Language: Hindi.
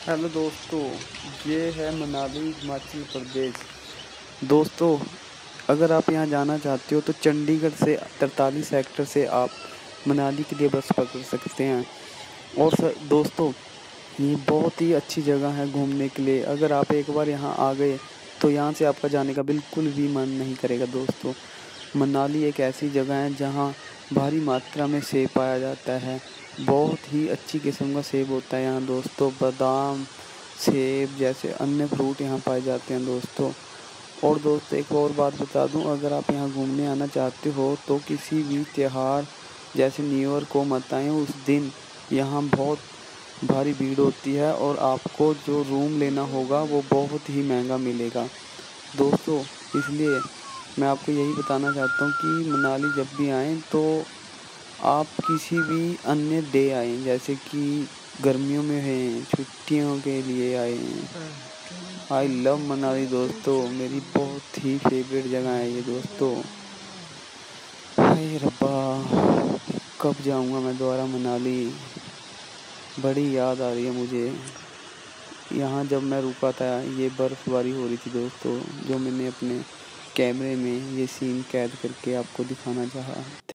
हेलो दोस्तों, ये है मनाली हिमाचल प्रदेश। दोस्तों, अगर आप यहाँ जाना चाहते हो तो चंडीगढ़ से 43 सेक्टर से आप मनाली के लिए बस पकड़ सकते हैं। और दोस्तों, ये बहुत ही अच्छी जगह है घूमने के लिए। अगर आप एक बार यहाँ आ गए तो यहाँ से आपका जाने का बिल्कुल भी मन नहीं करेगा। दोस्तों, मनाली एक ऐसी जगह है जहाँ भारी मात्रा में सेब पाया जाता है। बहुत ही अच्छी किस्म का सेब होता है यहाँ दोस्तों। बादाम, सेब जैसे अन्य फ्रूट यहाँ पाए जाते हैं दोस्तों। और दोस्तों, एक और बात बता दूँ, अगर आप यहाँ घूमने आना चाहते हो तो किसी भी त्योहार जैसे न्यू ईयर को मत आएं। उस दिन यहाँ बहुत भारी भीड़ होती है और आपको जो रूम लेना होगा वो बहुत ही महंगा मिलेगा दोस्तों। इसलिए मैं आपको यही बताना चाहता हूँ कि मनाली जब भी आएँ तो आप किसी भी अन्य डे आएँ, जैसे कि गर्मियों में हैं, छुट्टियों के लिए आए हैं। आई लव मनाली दोस्तों, मेरी बहुत ही फेवरेट जगह है ये दोस्तों। हाय रब्बा, कब जाऊँगा मैं दोबारा मनाली। बड़ी याद आ रही है मुझे। यहाँ जब मैं रुका था ये बर्फ़बारी हो रही थी दोस्तों, जो मैंने अपने कैमरे में ये सीन कैद करके आपको दिखाना चाहा।